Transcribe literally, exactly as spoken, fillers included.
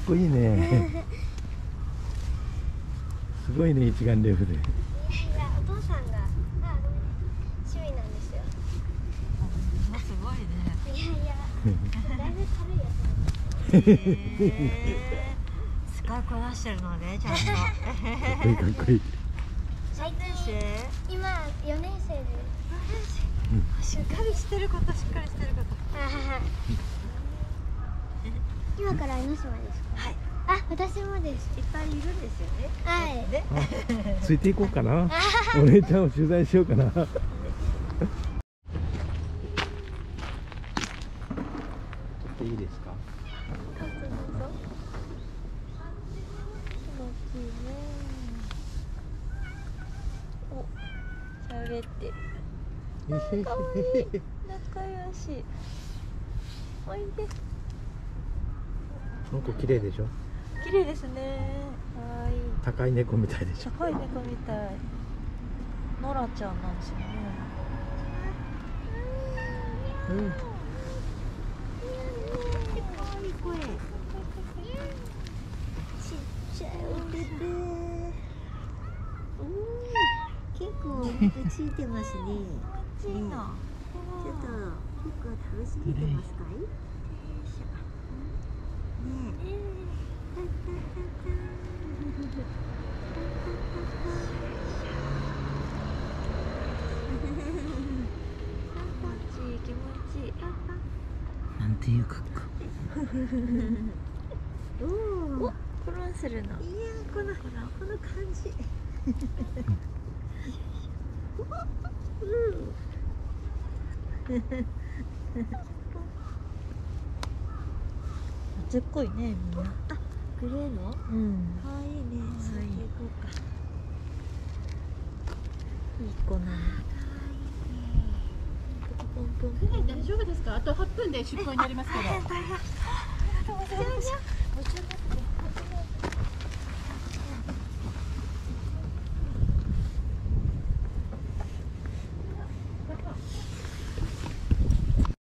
こいいね。すごいね、一眼レフで。 いや、お父さんが、あ、趣味なんですよ。 あ、すごいね。 いやいや、だいぶ軽いやつなんですよ。 へえ。使いこなしてるのね、ちゃんと。 かっこいいかっこいい。 最近、今よねん生です。 しっかりしてること、しっかりしてること。 今から江ノ島ですか。 はい。 あ、私もです。 いっぱいいるんですよね。 はい。 で、 ついていこうかな。お姉ちゃんを取材しようかな。 いいですか。どうぞどうぞ。気持ちいいね。お、喋ってる。かわいい。仲良し。おいで。 この子綺麗でしょ。 綺麗ですね。かわいい。 高い猫みたいでしょ。 高い猫みたい。ノラちゃんなんですよね。 うん。 かわいい声。ちっちゃいお手手。 結構ついてますね。 ちいな。 ちょっと結構楽しめてますかい？ねえ。 気持ちいい。 なんていう格好。 おお、コロンするの。いや、このこの感じ。夏っこいね、みんな。あ、グレーの。うん。可愛いね。そういう子か。いい子なの。 大丈夫ですか？あとはっぷんで出港になりますけど。 ありがとうございます。